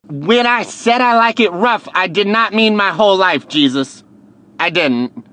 When I said I like it rough, I did not mean my whole life, Jesus. I didn't.